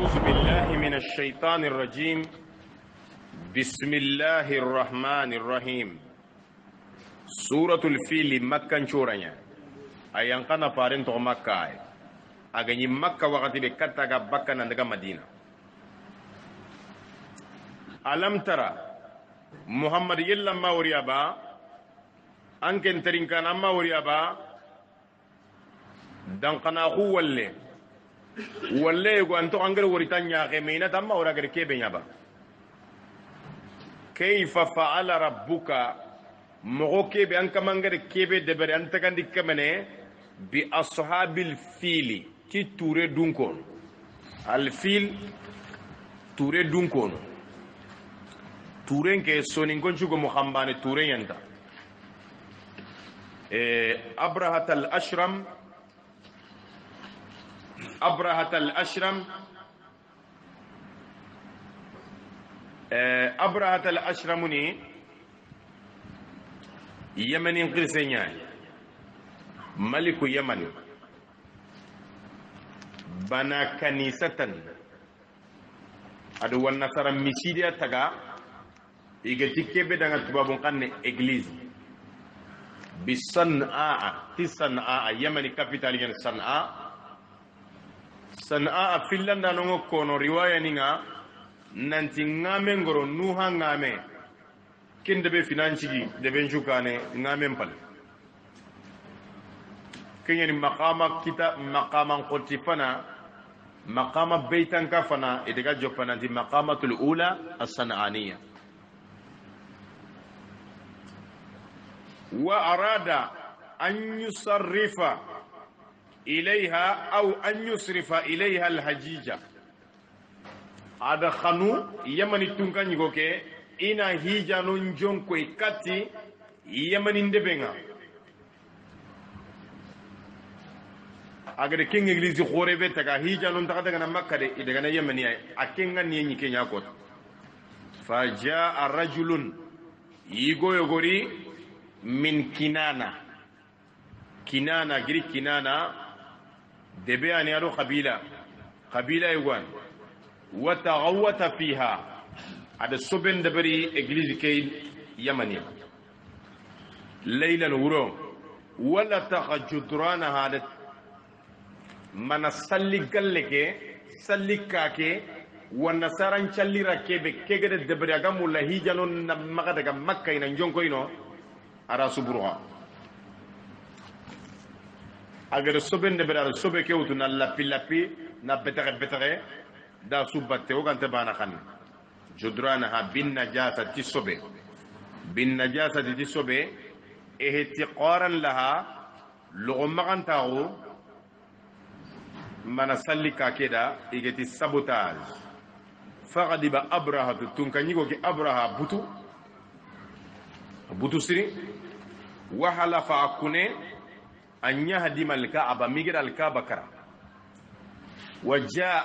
أعوذ بالله من الشيطان الرجيم. بسم الله الرحمن الرحيم. سورة الفيل مكة شورانيا أيان كان فارن تو مكة أغني مكة وقت بكتا بكا نندغا مدينة. ألم ترى محمد يلا ما وريابا أنكن ترين كان ما وريابا دانقنا هو walle go anto angere woritanya gemina tamma ora gere kebe nyaba kayfa fa'ala rabbuka mogo kebe an kamangere kebe debere anta kandi kamene bi ashabil fili ki toure dunkon al fil toure dunkon toure ke sonin gonchu go muhammane toure yanta abrahat al ashram أبرهة الأشرمني يمن قرسينيا ملك يمن بنا كنيسة أدو النصر مسيديا تغا إيجتي كيبه دانا تبابون قنن إغليز بصنعاء تصنعاء يمن كابيتال ين صنعاء Sanaa Finlanda nongo kono riwaya ninga nanti ngame ngoro nuha ngame kende be financi debe njukane ngame mpal kenya ni maqama kita maqama qotifana maqama beitan kafana edega jopana di maqamatul ula as-sananiya wa arada an yusarrifa إليها أو أن يصرف إليها الحجيجة هذا خنو يمن تونكان يقولك إنا هيجا نونجون كوي كاتي يمن اندبنا أجر كين إنجليزي خوربة تكا هيجا نون تكا تكا مكة إذا كان يمني أكينغا نيني كينيا كوت فجاء رجل يقولي من كنانة جري كنانة دبي أن يرو قبيلة يوان وتغوت فيها هذا السبن دبري إنجليزي كي يمني ليلا ورو ولا تخجدران هذا من سلي قلك سلي كاكي ونسارن شلي ركيبك كيغد دبري أقام ولا هيجانون نمغدك مكة ينجون كوينو أرى سبروها agar soben de bera sobe ke utuna lapi na betere da subatte o gante bana khan judrana ha bin najasati sobe ihtiqaran laha lughma gantahu mana sallika keda igeti sabotage faqadiba abraha tunkanyigo ki abraha butu siri wa halafa akune أن يهدم الكعبة ميجر الكعبة كرا وجاء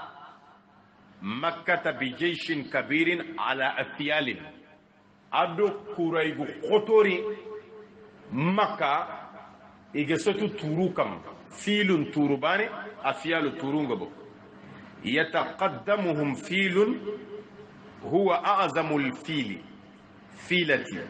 مكة بجيش كبير على أثيال أدو كوريغ خطوري مكة إجسوتو توروكم فيل توروباني أثيال تورونغبو يتقدمهم فيل هو أعظم الفيل فيلتي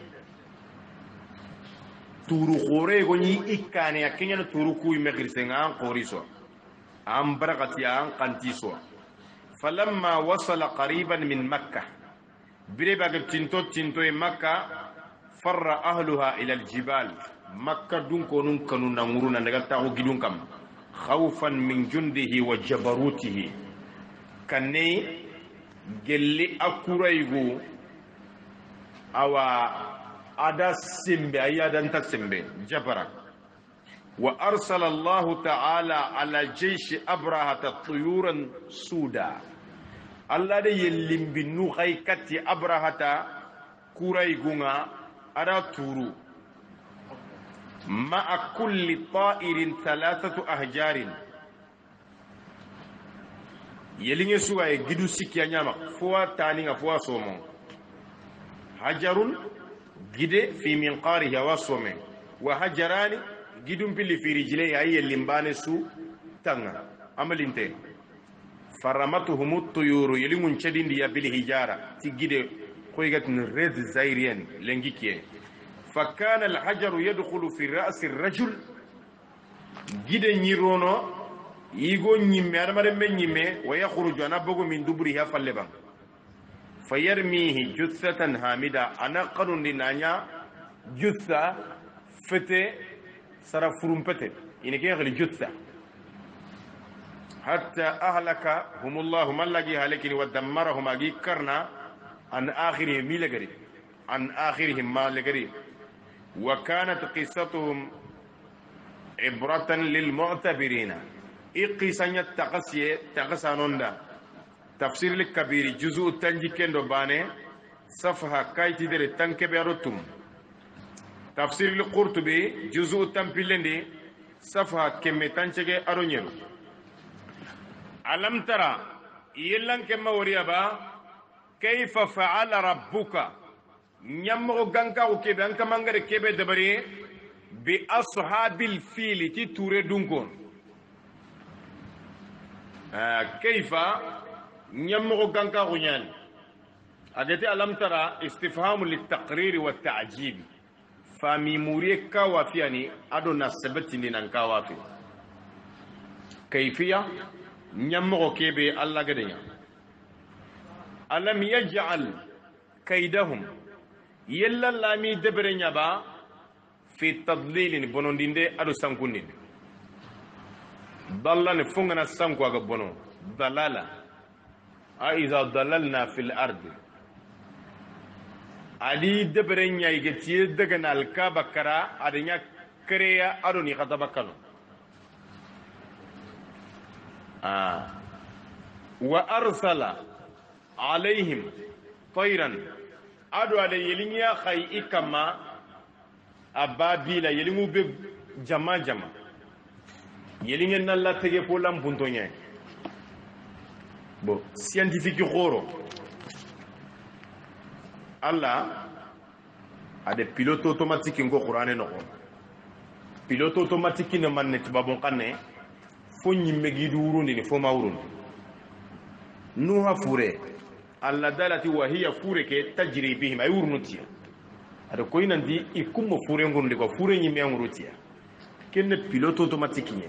turu khore goni ikane akenya no turu kuy megrisenga an qoriso am barakati an qantiso falamma wasala qariban min makkah bireba tinto e makkah farra ahluha ila aljibal makkah dun konun kanu namuruna daga tawo gidun kam khawfan min jundihi wa jabarutihi kanne gelli akuraygo awa ada simbe ayadan taksimbe jabara wa arsala Allah ta'ala ala jaysh abraha tuyuran suda Allah de yellimbi nu khaykati abrahata kuray gunga ara turu ma'a kulli ta'irin thalathatu ahjarin yelinge suwa e gidu sikya nyama fo tani nga fo somo hajarun gide fi minqarihi wasome wa hajarani gidum pili fi rijlai ay limbane su tanga amalinte فرمتهم الطيور يلمون شدين دي بالحجارة تجد قوية ريد زايرين لنجيكيه فكان الحجر يدخل في رأس الرجل جد نيرونو يغو نيمي أرمار من نيمي ويخرج أنا بغو من دبرها فاللبا فيرميه جثة حامدة أنا قانون لنانيا جثة فتة سرفرم فتة إنك يغلي جثة حتى أهلكهم الله من لقي هلكين ودمرهم أجي كرنا عن آخرهم ميلغري عن آخرهم ما لغري وكانت قصتهم عبرة للمعتبرين إقصانية تقسانوندا تفسير الكبير جزء تنجيكين دوباني صفحة كايتي دير تنكبيروتم تفسير القرطبي جزء تنبيلندي صفحة كمي تنشكي أرونيرو ألم ترى يلان كما وريابا كيف فعل ربك نيامو غانكا وكيبي أنك مانغري كيبي دبري بأصحاب الفيل تي توري دونكون كيف نيامو غانكا ونيان أدتي ألم ترى استفهام للتقرير والتعجيب فامي موري كوافياني أدو نسبتني نانكوافي كيفية نيامو كيبي الله غدنيا ألم يجعل كيدهم يلا لامي دبرنيا با في تضليل بنوندين دي أدو سانكونين ضلنا فungana sanku aga bono dalala إذا ضللنا في الأرض علي دبرنيا يجتي دغنا الكابا كرا أدنيا كريا أدوني خطبكانو وأرسل عليهم طيرا أدو على يلينيا خي إكما أبابيلا يلينو بجما جما يلينيا نالا تيجي فولام بونتونيا بو سيانتيفيك غورو الله ade pilote automatique ngo qur'ane no pilote automatique ne man ne tibabon kanne fo nyimme gidu wurundi ni fo mawrundi nuha fure alla dalati wa hiya fure ke tajri bihim ay wurnuti ada ko inandi ikum fure ngondi ko fure nyimme nguruti kenne pilote automatique ni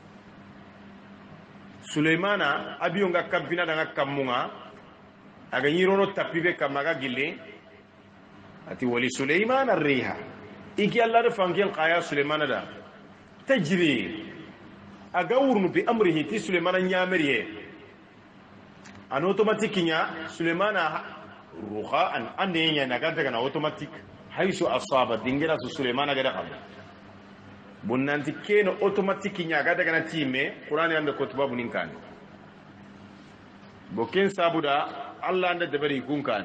Suleymana abiyo nga kabina nga kamunga aga nyirono tapibe kamaga gille ati wali Suleymana riha iki Allah da fangel qaya Suleymana da tajri aga wurnu bi amrihi ti Suleymana nyamriye an automatique nya Suleymana ruha an ande nya naga daga na automatique haisu asaba dingira su Suleymana ga da xam bunanti keno automatique nya ga daga na time qur'ani ande ko tubabu nin kan bo ken sabuda Allah ande debari kun kan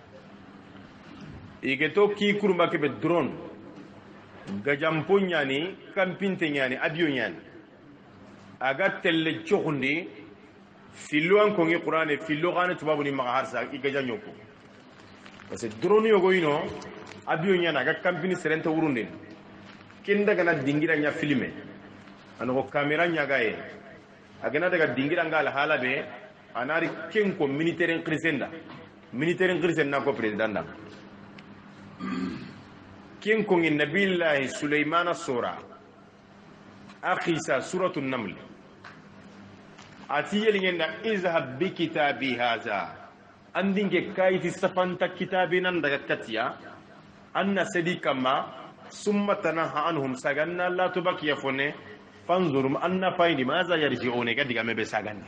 igeto ki kurma ke be drone gajampo nyani kampinte nyani avion nyani aga telle chokundi fillo an ko ngi qur'ani fillo gane tubabu ni maga harsa igaja nyoko parce que drone yogo ino avion nyana aga kampini serenta urunde ken daga na dingira nya filme ano camera nya gae agana daga dingira ngala halabe anari ken ko militaire crisenda ko president da ken ko ngi nabillahi Sulaymana sura akhisa suratul naml ati yelingenda izhab bi kitabi haza andinge kayti safanta kitabinan daga katiya anna sadikama ثم تنهى عنهم سغنا لا تبكي يفونه فانظروا ان فايد ماذا يرجعون قد غام بسغنا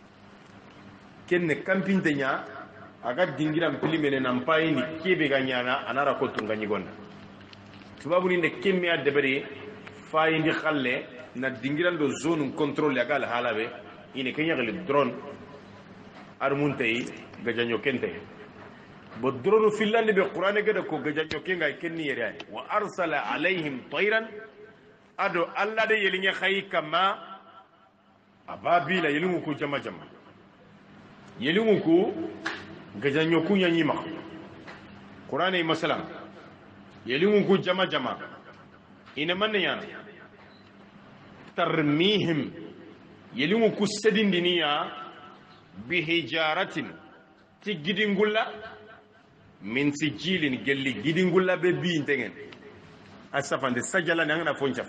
كن كامبين تنيا aga dingiram pilimene nan payini kebe ganyana anara ko tunga nyigonda tubabu ni ne kemme adebere fayindi khalle na dingiram do zone control yagal halabe ine kenya gal drone armuntay gajanyo kente bo drone filande be qur'ane gada ko gajanyo kenga kenni yere wa arsala alaihim tayran ado alla de yelinya khayi kama ababila yelimu ko jama yelimu ko gajanyo kunya nyima qur'ane masalan yelimu ko jama ina manne yana tarmihim yelimu ko sedindiniya bihijaratin ti gidingulla min sijilin gelli gidingulla be bi tengen asafande sajala nangana foncha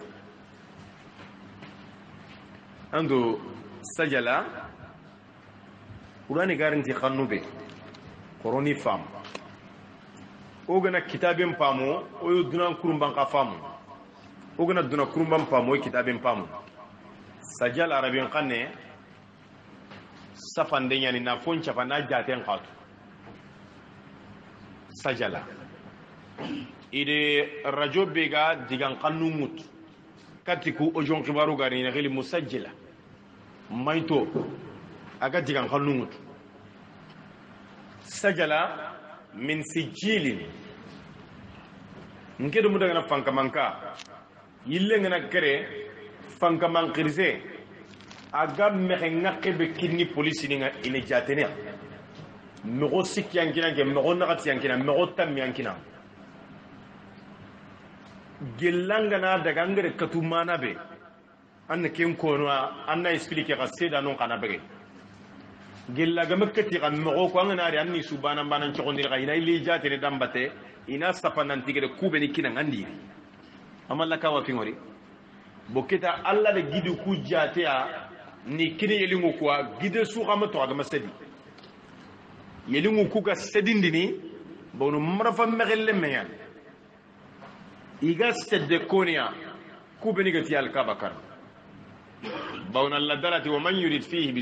ando sajala urani garanti khannube koroni fam ogana kitabem pamo oyo dunan kurumban ka famu ogana dunan kurumban pamo kitabem pamo sajala arabin khanne safande nyani na foncha fa na jaten khatu sajala ide radio bega digan kannumut katiku ojon kibaru gari na khili musajjila maito aga digan kannumut sajala min sijilin nkedo mudaga na fankamanka yille ngana kere fankamankirise aga mexe ngakebe kinni police ni nga ine jatene mego sikyankina ke mego nakati yankina mego tam yankina gelanga na daga ngere katumana be anna ken kono anna expliquer ka seda non kana bege gella makati kan mego ko ngana ari anni subhana banan chokondi ka ina ili jatene dambate ina safanan tigere kube ni kina ngandi amalla ka wa fingori boketa alla de gidu ku jatea ni kini yelingu kwa gide su kama to aga masedi yelingu ku ga sedindini bonu marafa megelle meya iga sedde konia ku beni gati al kabakar bawna ladalati wa man yurid fihi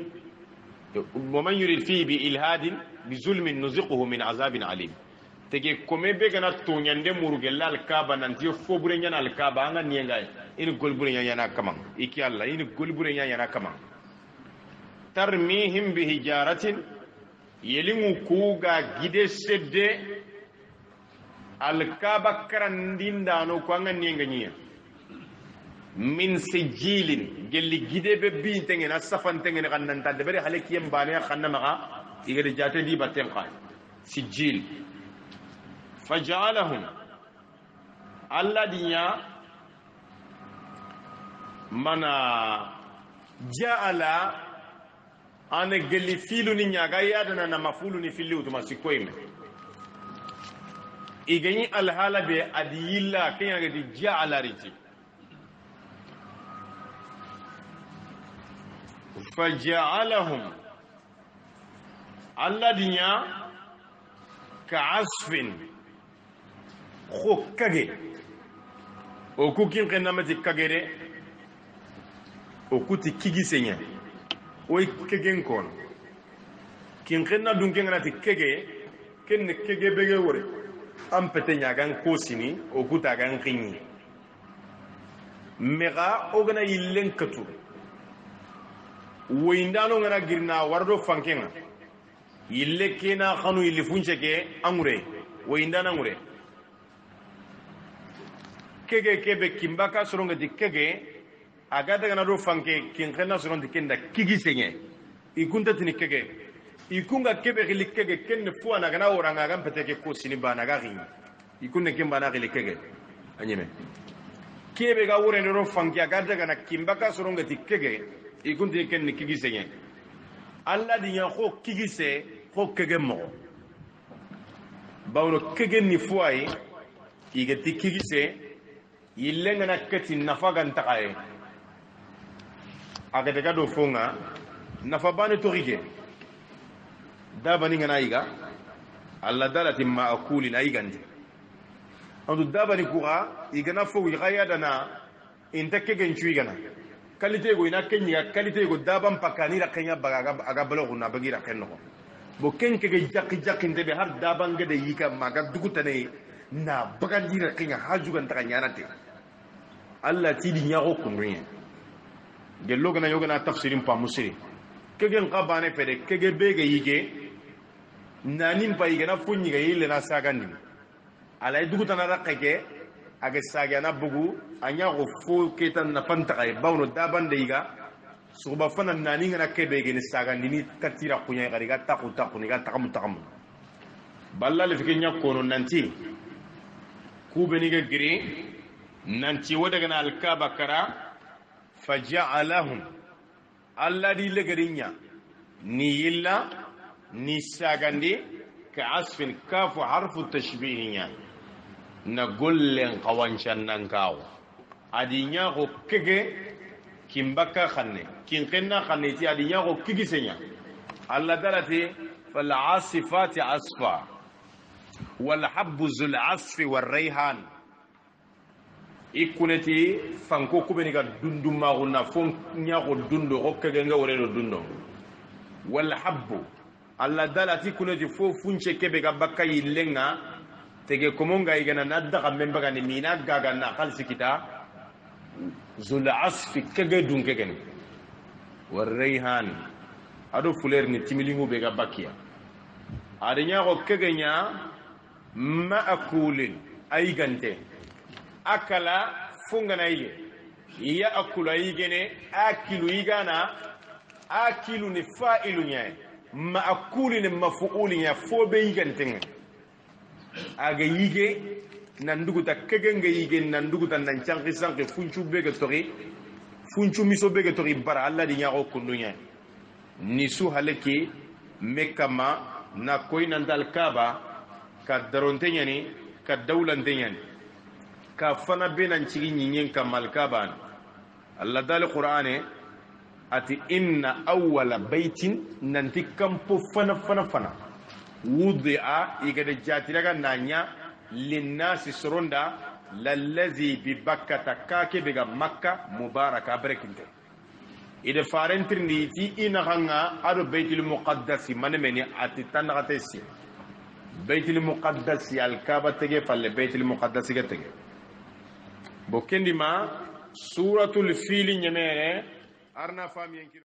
bi ilhadin bi zulmin nuziquhu min azabin alim tege kome be gana to nyande muruge lal kaba nanti fobure nyana al kaba anga niengay ini golbure nyana kamang iki alla ini golbure nyana kamang tarmihim bi hijaratin yelingu kuga gide sedde al kaba karandinda no ko anga nienga nyiya min sijilin gelli gide be bi tengena safan tengena kan nan tadde bari hale kiyem bane khanna maga igade jate di batten qay sijil فجعلهم الذين منا جعل أنا قلي فيلو نيجا يادنا نمفولو نفيلو تمسكويم إيجاني الحالة بأديلا كي يجدي جعل ريتي فجعلهم الذين كعصف خو kage o ku kin kenna mati kagere o kuti kigi senya o kegen kon kin kenna dun ken ngati kege ken kege bege wore am petenya gan kosini o kuta gan kinyi mega o gana yillen katu woindano ngana girna wardo fankenga yille kena khanu yille funcheke amure woindana ngure kege kebe kimbaka soronga di kege agada gana do fanke kinkena soronga di kenda kigi senye ikunta tini kege ikunga kebe gili kege kenne fuwa na gana oranga gam peteke ko sini bana ga gingi ikunne kimba na gili kege anyeme kebe ga wore no fanke agada gana kimbaka soronga di kege ikunta kenne kigi senye alla di nya ko kigi se ko kege mo bawno kege ni fuwai igati kigi se yillenga na kati nafa gan takaye aga daga do fonga nafa bane to rige dabani ngana iga alla dalati ma akuli na igandi andu dabani kuga igana fo wi gaya dana inta kegen chuigana kalite go ina kenya kalite go daban pakani ra kenya baga aga balogu na bagira kenno bo ken kege jakki ndebe har daban gade yika maga dugutane na bagandira kenya hajugan ta nyanate Allah ti di nyago kunriye gello gana yogana tafsirin pa musiri kegen qabane fede kege bege yige nanin pa yige na funyi ga yile na sagandi ala dugutana rakake aga sagana bugu anya go fo ketan na fanta kay bawno daban de yiga suba fana nani ngana kebe ge ni sagandi ni katira kunya ga riga taku ni ga takam balla le fikenya kono nanti kubeni ga giri nanti wadagana alkaba kara faja'alahum alladhi lagarinya ni yilla ni sagandi ka asfin kafu harfu tashbihinya na gollen qawancan nan kawo adinya ko kege kimbaka khanne kin kenna khanne ti adinya ko kigi senya alla dalati fal asifati asfa wal habbu zul asfi war rayhan ikuneti fanko kubeni ga dunduma guna fon nya ko dundo ko kege nga wore do dundo wal habbu alla dalati kuneti fo funche kebe ga bakka yilenga tege komonga igana nadda kamemba ga ni mina gaga na khalsi kita zul asfi kege dun kege war rayhan ado fuler ni timilingu be ga bakkiya adinya ko kege nya ma'akulin aygante akala fungana ige ya akula igene akilu igana akilu ni fa'ilu nya ma'akuli ni maf'uli nya fobe igante aga yige nanduguta kegenge yige nanduguta nan chanki sanki funchu bege tori funchu miso bege tori bara alla di nyaako kundunya nisu haleki mekama na koina ndal kaba ka daronte nyani ka dawlante nyani ka fana benan cigi nyinyen ka malkaban alla dal qur'ane ati inna awwala baitin nanti kampo fana wudi'a igade jatiraga nanya linnasi soronda lallazi bi bakkata kake bega makka mubaraka barakinte ide farentirni ti ina hanga ado baitul muqaddas manemeni ati tangatesi baitul muqaddas al-kaaba tege falle baitul muqaddas ge tege bokendi ma suratul fil nyemere arna fam